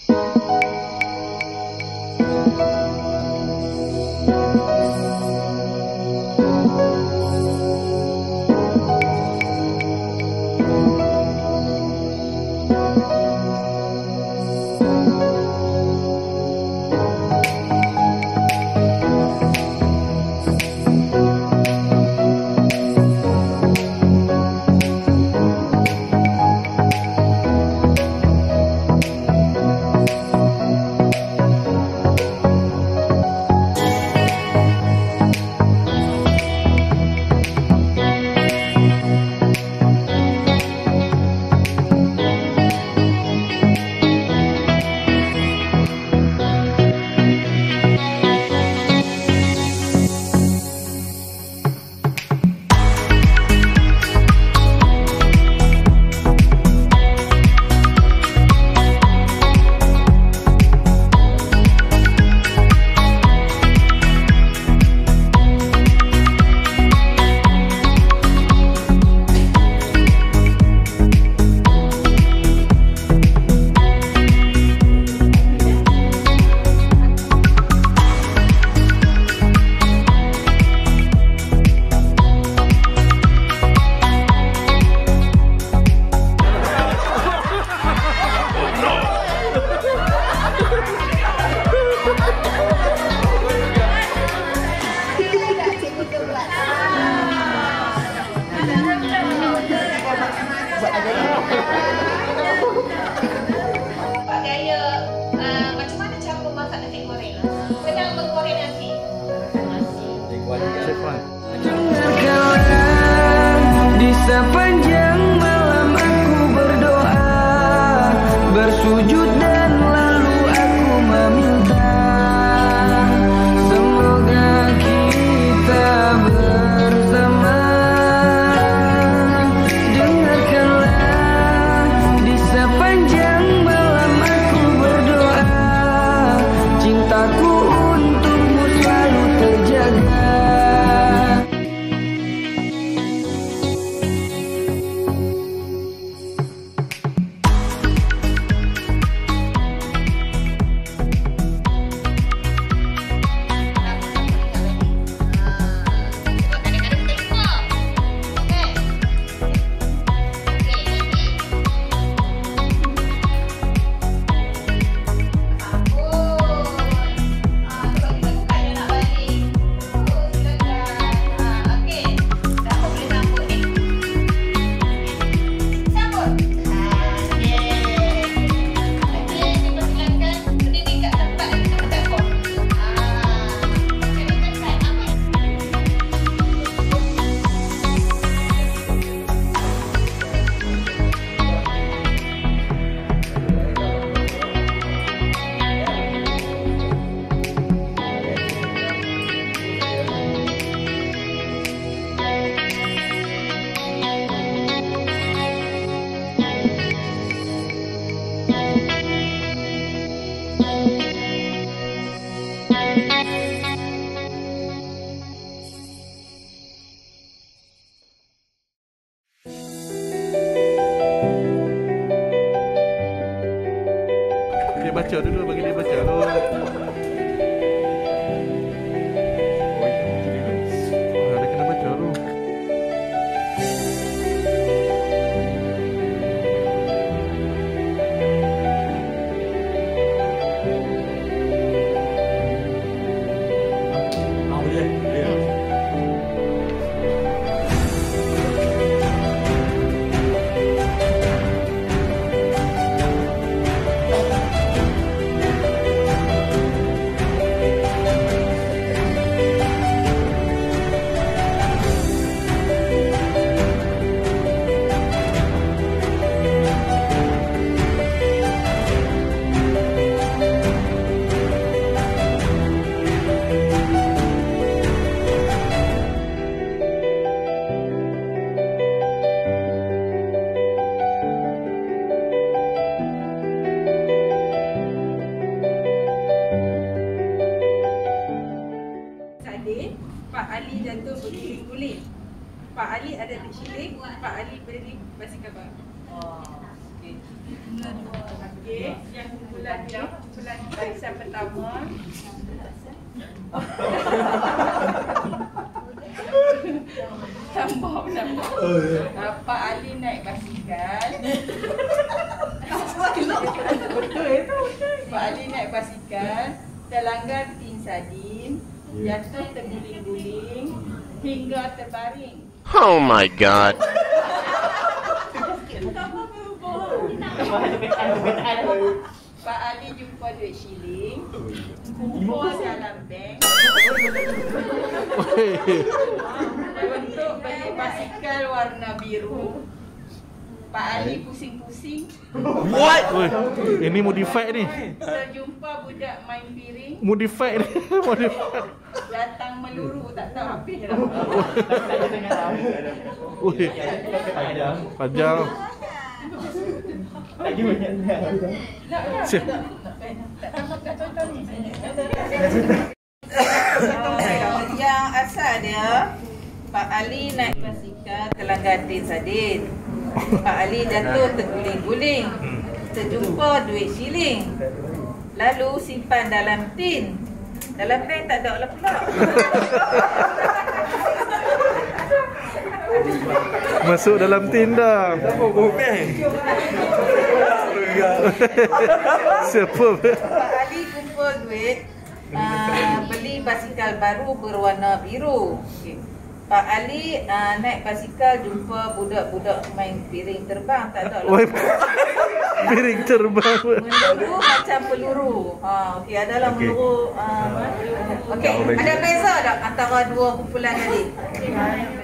Sepanjang malam aku berdoa, bersujud dan lalu aku meminta, semoga kita bersama. Dengarkanlah, di sepanjang malam aku berdoa, cintaku untukmu selalu terjaga. Dia baca dulu, bagi dia baca dulu. Dia kena baca dulu. Pak Ali jatuh berguling-guling. Pak Ali ada di sini, Pak Ali beri basi khabar. Okey. Okey, yang mula Okey, kumpulan barisan pertama. Tambah. Pak Ali naik basikal. Betul itu. Pak Ali naik basikal, terlanggar tin sardin, jatuh terguling-guling hingga terbaring. Oh my god. Pak Ali jumpa duit shilling, kumpul dalam bank untuk beli basikal warna biru. Pak Ali pusing-pusing. What? Oi, ini modified ni. Terjumpa budak main piring, Modified ni. Modified. datang meluru tak tahu habis dah. Oi. Panjang. Siap. Yang asal dia, Pak Ali naik basikal terlanggar tin sardin. Pak Ali jatuh terguling-guling, terjumpa duit shilling, lalu simpan dalam tin. Dalam bank tak ada lah pula. Masuk dalam tin dah. Siapa? Pak Ali kumpul duit, beli basikal baru berwarna biru. Okay. Pak Ali naik basikal jumpa budak-budak main piring terbang, tak ada lah. Oi. Piring terbang. Meluru macam peluru. Okey, adalah meluru. Okey, ada beza tak antara dua kumpulan tadi?